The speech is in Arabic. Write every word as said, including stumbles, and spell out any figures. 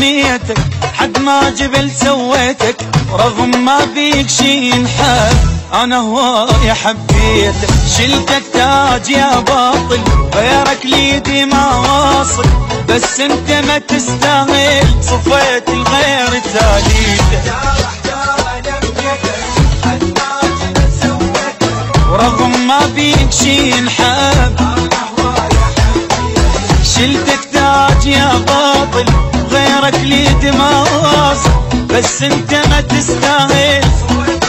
حبيتك حد ما جبل سويتك، رغم ما فيك شي ينحب انا هواي حبيتك. شلتك تاج يا باطل غيرك ليدي ما واصل، بس انت ما تستاهل صفيت الغير تاليته. ورغم ما فيك شي ينحب شلتك تاج يا باطل غيرك ليدي ما واصل، بس انت ما تستاهل